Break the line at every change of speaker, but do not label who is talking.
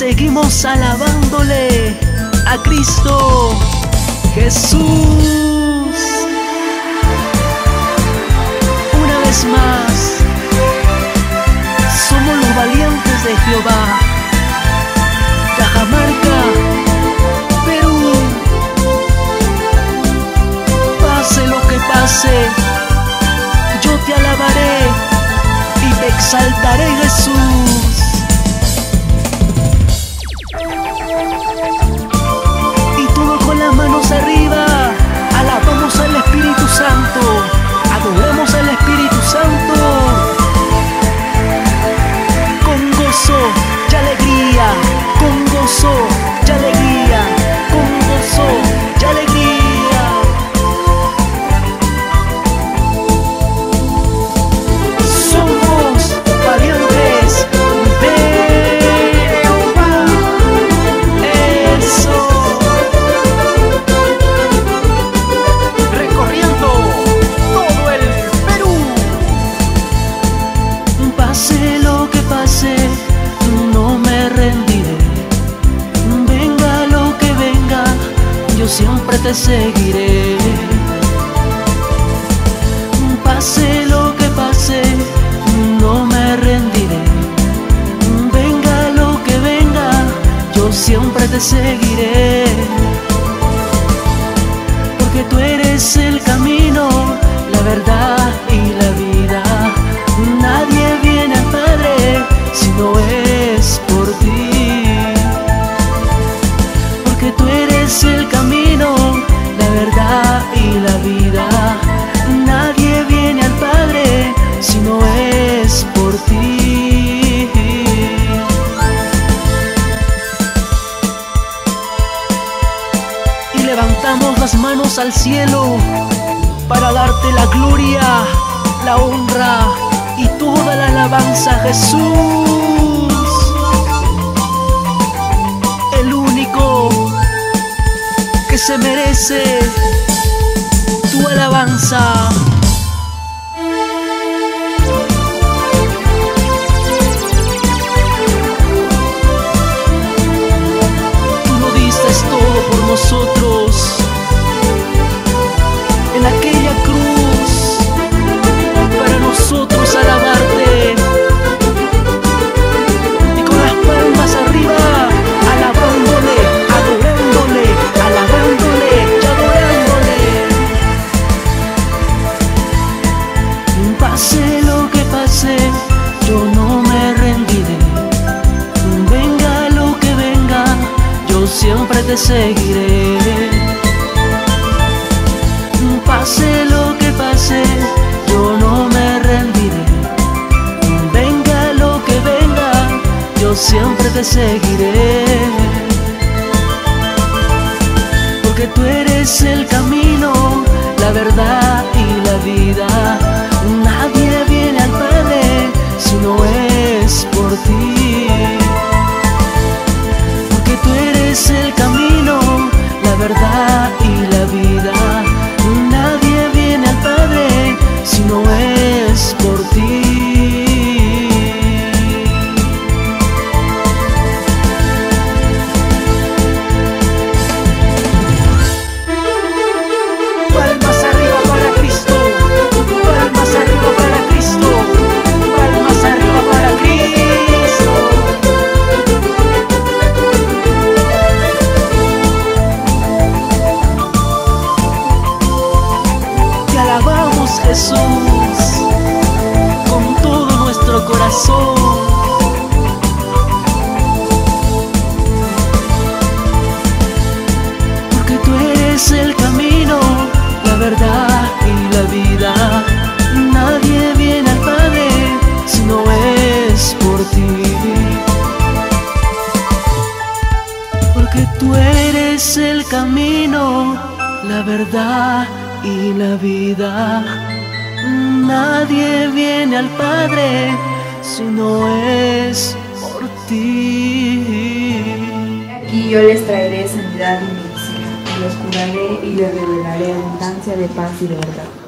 seguimos alabándole a Cristo Jesús. Una vez más, somos los valientes de Jehová. Cajamarca, Perú. Pase lo que pase, yo te alabaré y te exaltaré, Jesús. Y todo con las manos arriba, alabamos al Espíritu Santo, adoramos al Espíritu Santo con gozo y alegría, con gozo y alegría, con gozo y alegría. Siempre te seguiré. Pase lo que pase, no me rendiré. Venga lo que venga, yo siempre te seguiré. Porque tú eres el camino, la verdad y la vida. Nadie viene al Padre si no es por ti. Porque tú eres el camino, la verdad y la vida. Nadie viene al Padre si no es por ti. Y levantamos las manos al cielo para darte la gloria, la honra y toda la alabanza, Jesús. El único que se merece tu alabanza. Tú lo diste todo por nosotros en aquella cruz, para nosotros alabarte. Y con las palmas arriba, alabándole, adorándole, alabándole y adorándole. Pase lo que pase, yo no me rendiré. Venga lo que venga, yo siempre te seguiré. Pase lo que pase, yo no me rendiré. Venga lo que venga, yo siempre te seguiré. Porque tú eres el camino, la verdad y la vida. Nadie viene al Padre si no es por ti. Porque tú eres el camino, la verdad y la vida. Nadie viene al Padre si no es por ti. Palmas arriba para Cristo, palmas arriba para Cristo, palmas arriba para Cristo. Te alabamos, Jesús, con todo nuestro corazón. Porque tú eres el camino, la verdad y la vida. Nadie viene al Padre si no es por ti. Porque tú eres el camino, la verdad y la vida. Nadie viene al Padre si no es por ti.
Aquí yo les traeré sanidad y medicina, y los curaré y les revelaré abundancia de paz y de verdad.